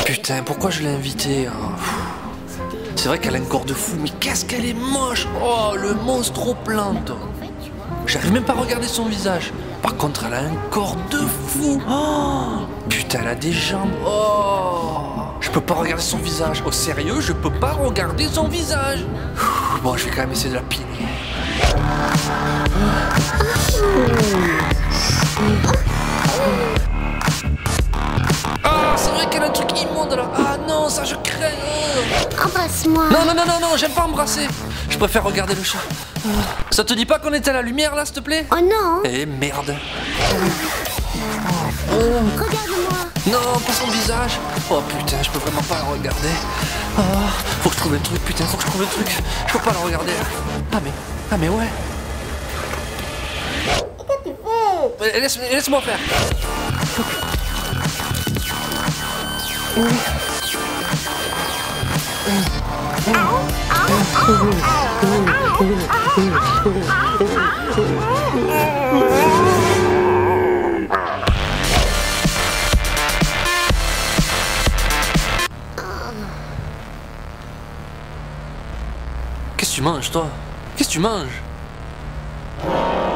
Putain, pourquoi je l'ai invitée hein. C'est vrai qu'elle a un corps de fou, mais qu'est-ce qu'elle est moche. Oh, le monstre aux plantes. J'arrive même pas à regarder son visage. Par contre, elle a un corps de fou. Oh, putain, elle a des jambes. Oh, je peux pas regarder son visage. Au sérieux, je peux pas regarder son visage. Bon, je vais quand même essayer de la piner. Ah, c'est vrai qu'elle a un truc immonde là. Ah non, ça je crains. Embrasse-moi. Non, non, non, non, non, j'aime pas embrasser. Je préfère regarder le chat. Ça te dit pas qu'on était à la lumière là, s'il te plaît? Oh non. Eh merde. Regarde-moi. Non, pas son visage. Oh putain, je peux vraiment pas la regarder. Oh, faut que je trouve un truc, putain, faut que je trouve un truc. Je peux pas la regarder. Ah mais ouais. Qu'est-ce que tu fais? Laisse-moi faire. Qu'est-ce que tu manges, toi? Qu'est-ce que tu manges?